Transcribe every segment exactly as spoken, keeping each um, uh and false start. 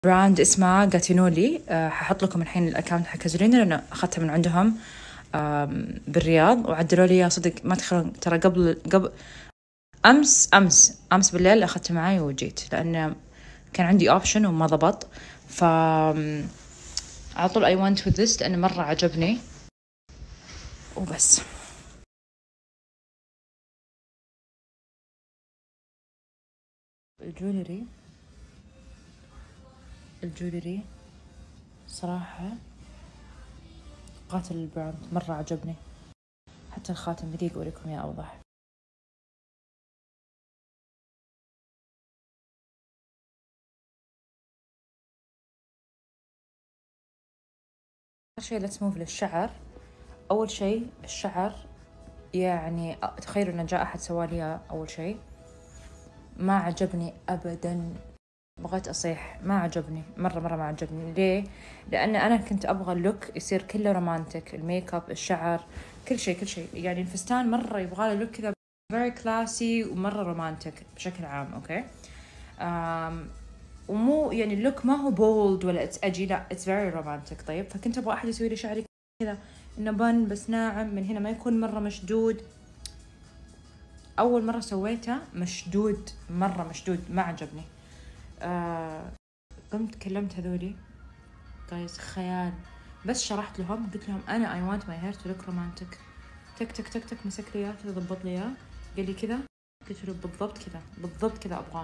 براند اسمها جاتينولي. أه ححط لكم الحين الاكونت حق كازولينا لأنه أخذتها من عندهم بالرياض وعدلوا لي صدق ما تخلون. ترى قبل قبل أمس أمس أمس بالليل أخذتها معي وجيت لأن كان عندي اوبشن وما ضبط. ف على طول I went with this لأنه مرة عجبني وبس. الجولري الجولري صراحة قاتل البراند مرة عجبني. حتى الخاتم دقيقة أوريكم يا أوضح. أول شيء let's move للشعر. أول شيء الشعر يعني تخيلوا إن جاء أحد سوالي أول شيء ما عجبني أبدا. بغيت أصيح ما عجبني مرة مرة ما عجبني. ليه؟ لأن أنا كنت أبغى اللوك يصير كله رومانتك. الميك اب الشعر كل شيء كل شيء يعني الفستان مرة يبغى له لوك كذا very classy ومرة رومانتك بشكل عام. أوكي أم ومو يعني اللوك ما هو بولد ولا اتس اجي لا اتس فيري رومانتك. طيب فكنت ابغى احد يسوي لي شعري كذا انه بن بس ناعم من هنا ما يكون مره مشدود. اول مره سويته مشدود مره مشدود ما عجبني. آه قمت كلمت هذولي جايز خيال بس شرحت لهم قلت لهم انا اي وانت ماي هير تو لوك رومانتك. تك تك تك تك مسك لي اياه كذا ضبط لي اياه قال لي كذا قلت له بالضبط كذا بالضبط كذا ابغاه.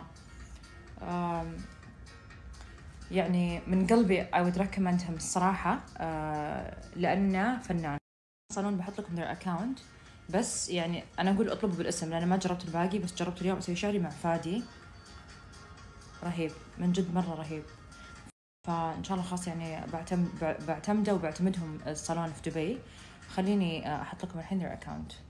يعني من قلبي I would recommend him الصراحة آه لأنه فنان. صالون بحط لكم their account بس يعني أنا أقول اطلبوا بالاسم لأن ما جربت الباقي بس جربت اليوم أسوي شعري مع فادي رهيب من جد مرة رهيب. فإن شاء الله خلاص يعني بعتمد بعتمده وبعتمدهم الصالون في دبي. خليني أحط لكم الحين their account.